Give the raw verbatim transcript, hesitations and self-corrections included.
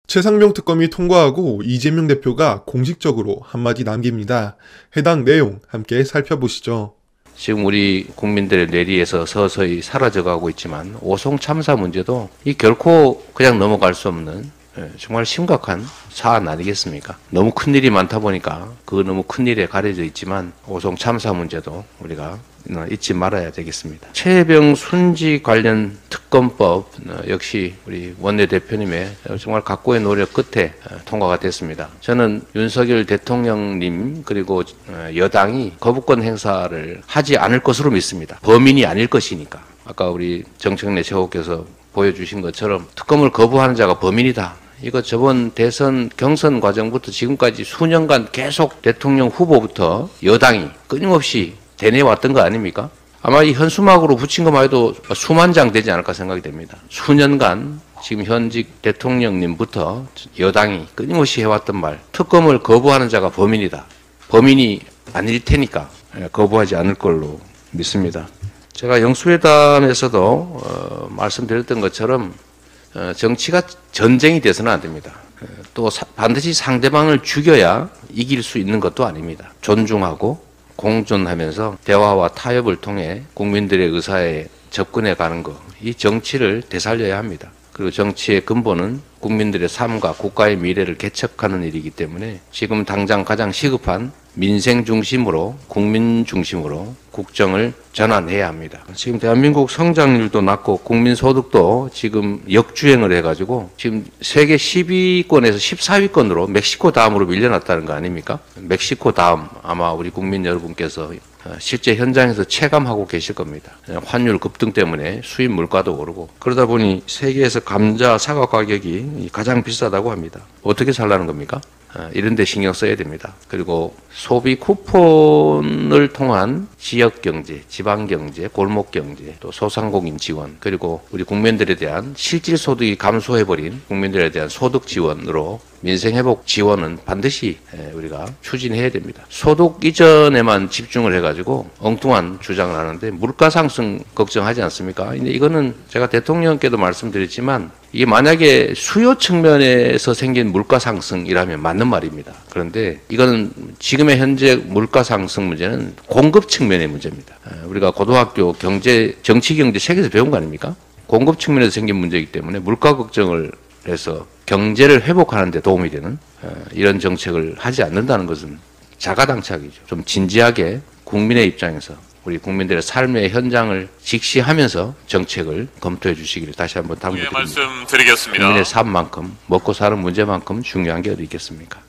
최상병 특검이 통과하고 이재명 대표가 공식적으로 한마디 남깁니다. 해당 내용 함께 살펴보시죠. 지금 우리 국민들의 뇌리에서 서서히 사라져가고 있지만 오송 참사 문제도 이 결코 그냥 넘어갈 수 없는 정말 심각한 사안 아니겠습니까? 너무 큰일이 많다 보니까 그 너무 큰일에 가려져 있지만 오송 참사 문제도 우리가 잊지 말아야 되겠습니다. 최혜병 순직 관련 특검법 역시 우리 원내대표님의 정말 각고의 노력 끝에 통과가 됐습니다. 저는 윤석열 대통령님 그리고 여당이 거부권 행사를 하지 않을 것으로 믿습니다. 범인이 아닐 것이니까. 아까 우리 정청래 최고께서 보여주신 것처럼 특검을 거부하는 자가 범인이다. 이거 저번 대선 경선 과정부터 지금까지 수년간 계속 대통령 후보부터 여당이 끊임없이 대내왔던 거 아닙니까? 아마 이 현수막으로 붙인 것만 해도 수만 장 되지 않을까 생각이 됩니다. 수년간 지금 현직 대통령님부터 여당이 끊임없이 해왔던 말, 특검을 거부하는 자가 범인이다. 범인이 아닐 테니까 거부하지 않을 걸로 믿습니다. 제가 영수회담에서도 어, 말씀드렸던 것처럼 어, 정치가 전쟁이 돼서는 안 됩니다. 또 사, 반드시 상대방을 죽여야 이길 수 있는 것도 아닙니다. 존중하고 공존하면서 대화와 타협을 통해 국민들의 의사에 접근해 가는 것, 이 정치를 되살려야 합니다. 그리고 정치의 근본은 국민들의 삶과 국가의 미래를 개척하는 일이기 때문에 지금 당장 가장 시급한 민생 중심으로 국민 중심으로 국정을 전환해야 합니다. 지금 대한민국 성장률도 낮고 국민 소득도 지금 역주행을 해가지고 지금 세계 십 위권에서 십사 위권으로 멕시코 다음으로 밀려났다는 거 아닙니까? 멕시코 다음 아마 우리 국민 여러분께서 실제 현장에서 체감하고 계실 겁니다. 환율 급등 때문에 수입 물가도 오르고 그러다 보니 세계에서 감자, 사과 가격이 가장 비싸다고 합니다. 어떻게 살라는 겁니까? 이런 데 신경 써야 됩니다. 그리고 소비 쿠폰을 통한 지역경제, 지방경제, 골목경제, 또 소상공인 지원, 그리고 우리 국민들에 대한 실질소득이 감소해버린 국민들에 대한 소득 지원으로 민생회복 지원은 반드시 우리가 추진해야 됩니다. 소득 이전에만 집중을 해가지고 엉뚱한 주장을 하는데 물가 상승 걱정하지 않습니까? 근데 이거는 제가 대통령께도 말씀드렸지만 이게 만약에 수요 측면에서 생긴 물가 상승이라면 맞는 말입니다. 그런데 이거는 지금의 현재 물가 상승 문제는 공급 측면의 문제입니다. 우리가 고등학교 경제, 정치 경제 책에서 배운 거 아닙니까? 공급 측면에서 생긴 문제이기 때문에 물가 걱정을 해서 경제를 회복하는 데 도움이 되는 이런 정책을 하지 않는다는 것은 자가당착이죠. 좀 진지하게 국민의 입장에서 우리 국민들의 삶의 현장을 직시하면서 정책을 검토해 주시기를 다시 한번 당부드립니다. 예, 말씀드리겠습니다. 국민의 삶만큼 먹고 사는 문제만큼 중요한 게 어디 있겠습니까?